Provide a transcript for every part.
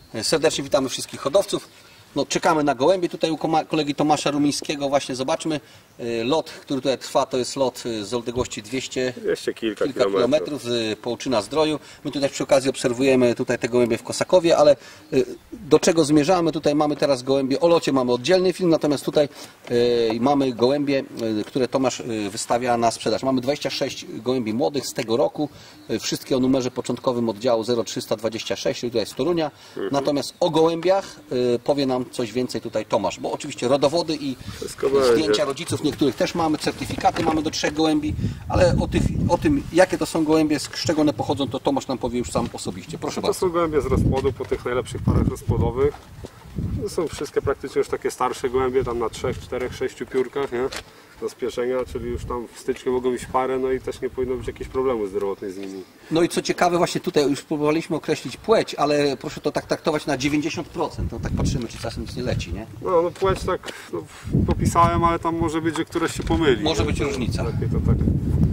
Serdecznie witamy wszystkich hodowców. No, czekamy na gołębie tutaj u kolegi Tomasza Rumińskiego. Właśnie zobaczmy. Lot, który tutaj trwa, to jest lot z odległości 200 kilka kilometrów z Połczyna Zdroju. My tutaj przy okazji obserwujemy tutaj te gołębie w Kosakowie, ale do czego zmierzamy? Tutaj mamy teraz gołębie, o locie mamy oddzielny film, natomiast tutaj mamy gołębie, które Tomasz wystawia na sprzedaż. Mamy 26 gołębi młodych z tego roku, wszystkie o numerze początkowym oddziału 0326, tutaj z Torunia. Natomiast o gołębiach powie nam coś więcej tutaj Tomasz, bo oczywiście rodowody i zdjęcia rodziców niektórych też mamy, certyfikaty mamy do 3 gołębi, ale o tym, jakie to są gołębie, z czego one pochodzą, to Tomasz nam powie już sam osobiście. Proszę bardzo. To są gołębie z rozpłodu, po tych najlepszych parach rozpłodowych. To są wszystkie praktycznie już takie starsze gołębie, tam na 3, 4, 6 piórkach, nie? Do spieszenia, czyli już tam w styczniu mogą iść parę, no i też nie powinno być jakichś problemów zdrowotnych z nimi. No i co ciekawe, właśnie tutaj już próbowaliśmy określić płeć, ale proszę to tak traktować na 90%. No tak patrzymy, czy czasem nic nie leci, nie? No płeć tak popisałem, ale tam może być, że któreś się pomyli. Może być różnica. Takie to tak.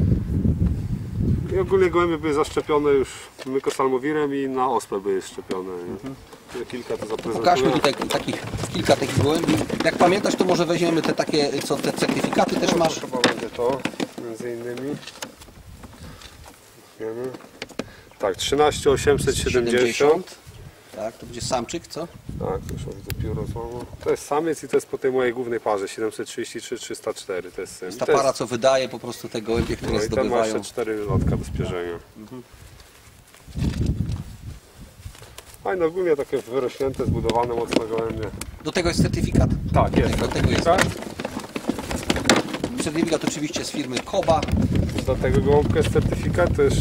I ogólnie gołębie były zaszczepione już mykosalmowirem i na ospę były szczepione. Kilka to zaprezentuję. Pokażmy tutaj kilka takich gołębi. Jak pamiętasz, to może weźmiemy te takie, co te certyfikaty też masz. Chyba będzie to, między innymi. Tak, 13870. Tak, to będzie samczyk, co? Tak, to już widzę pióro złamo. To jest samiec i to jest po tej mojej głównej parze 733-304. To jest ta para, co wydaje po prostu te gołębie, które zdobywają. I ten ma jeszcze 4 lotka do spierzenia. Fajne, ogólnie takie wyrośnięte, zbudowane mocno gołębie. Do tego jest certyfikat? Tak, jest. Do tego jest certyfikat oczywiście z firmy Koba. Do tego gołąbka jest certyfikat, to jest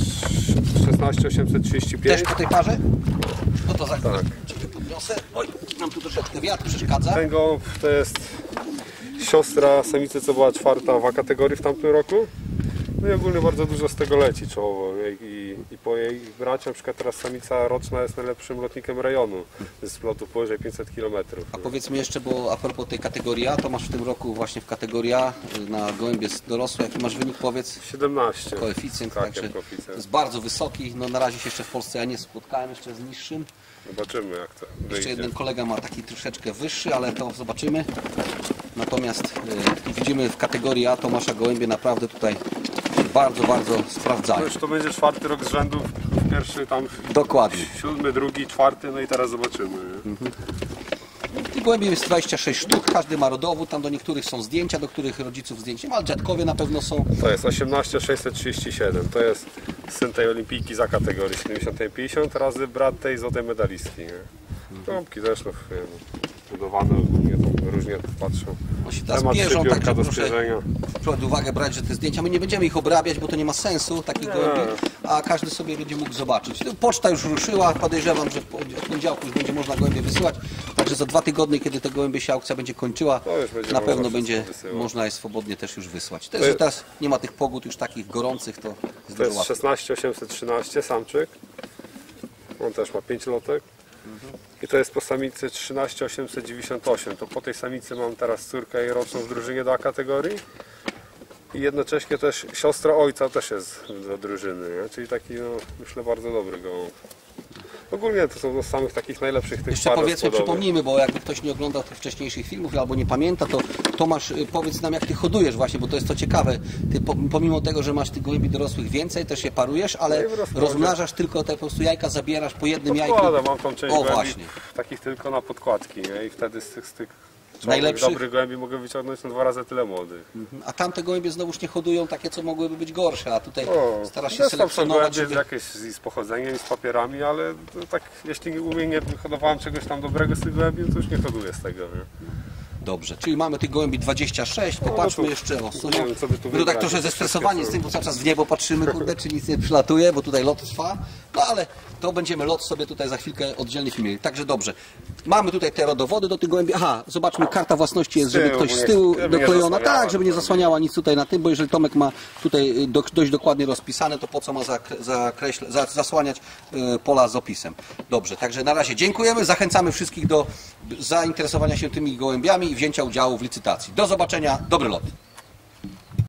16835. Też po tej parze? No to za chwilę podniosę. Oj, nam tu troszeczkę wiatr przeszkadza. Ten gołąb to jest siostra samicy, co była 4. w A kategorii w tamtym roku. No i ogólnie bardzo dużo z tego leci czołowo. I po jej braci, na przykład teraz samica roczna jest najlepszym lotnikiem rejonu. Z lotu powyżej 500 km. A powiedz mi jeszcze, bo a propos tej kategorii A, to masz w tym roku właśnie w kategorii A na gołębie dorosłe. Jaki masz wynik, powiedz? 17. Koeficjent, tak, także koeficjent. jest bardzo wysoki. No na razie się jeszcze w Polsce ja nie spotkałem jeszcze z niższym. Zobaczymy, jak to wyjdzie. Jeszcze jeden kolega ma taki troszeczkę wyższy, ale to zobaczymy. Natomiast widzimy w kategorii A Tomasza gołębie naprawdę tutaj bardzo sprawdzają. Już to będzie 4. rok z rzędu, pierwszy tam. Dokładnie. 7., 2., 4., no i teraz zobaczymy. I gołębi jest 26 sztuk, każdy ma rodowód, tam do niektórych są zdjęcia, do których rodziców zdjęć nie ma, ale dziadkowie na pewno są. To jest 18637, to jest syn tej olimpijki za kategorii 70-50 razy brat tej złotej medalistki. Gołąbki też budowane ogólnie, różnie patrzą. No się teraz bieżą, także proszę pod uwagę brać, że te zdjęcia, my nie będziemy ich obrabiać, bo to nie ma sensu, takich gołębi, a każdy sobie będzie mógł zobaczyć. Poczta już ruszyła, podejrzewam, że w poniedziałku już będzie można gołębie wysyłać, także za 2 tygodnie, kiedy te gołębie się aukcja będzie kończyła, na pewno będzie można je swobodnie też już wysłać. To jest, że teraz nie ma tych pogód już takich gorących, to jest To jest 16813 samczyk, on też ma 5 lotek. I to jest po samicy 13898. To po tej samicy mam teraz córkę jej roczną w drużynie do A kategorii. I jednocześnie też siostra ojca też jest do drużyny, nie? Czyli taki, no, myślę, bardzo dobry gołąb. Ogólnie to są z samych takich najlepszych tych jeszcze par powiedzmy, rozpłodowych. przypomnijmy, bo jakby ktoś nie oglądał tych wcześniejszych filmów albo nie pamięta, to Tomasz, powiedz nam, jak ty hodujesz właśnie, bo to jest to ciekawe. Ty pomimo tego, że masz tych gołębi dorosłych więcej, też je parujesz, ale rozmnażasz tylko te po prostu jajka, zabierasz po jednym jajku. Mam tą część gołębi takich tylko na podkładki, nie? I wtedy z tych najlepszych dobrych gołębi mogę wyciągnąć na 2 razy tyle młodych. A tamte gołębie znowuż nie hodują takie, co mogłyby być gorsze, a tutaj starasz się są selekcjonować. Gołębie jakieś z pochodzeniem i z papierami, ale to tak, jeśli u mnie nie hodowałem czegoś tam dobrego z tych gołębi, to już nie hoduję z tego. Nie? Dobrze, czyli mamy tych gołębi 26, popatrzmy jeszcze o Sonia. My tu tak trochę zestresowani z tym, bo cały czas w niebo patrzymy, kurde, czy nic nie przylatuje, bo tutaj lot trwa, no ale to będziemy lot sobie tutaj za chwilkę oddzielnie filmili. Także dobrze, mamy tutaj te rodowody do tych gołębi. Aha, zobaczmy, karta własności jest, żeby ktoś z tyłu doklejona, tak, żeby nie zasłaniała nic tutaj na tym, bo jeżeli Tomek ma tutaj dość dokładnie rozpisane, to po co ma zasłaniać pola z opisem. Dobrze, także na razie dziękujemy, zachęcamy wszystkich do zainteresowania się tymi gołębiami i wzięcia udziału w licytacji. Do zobaczenia, dobry lot.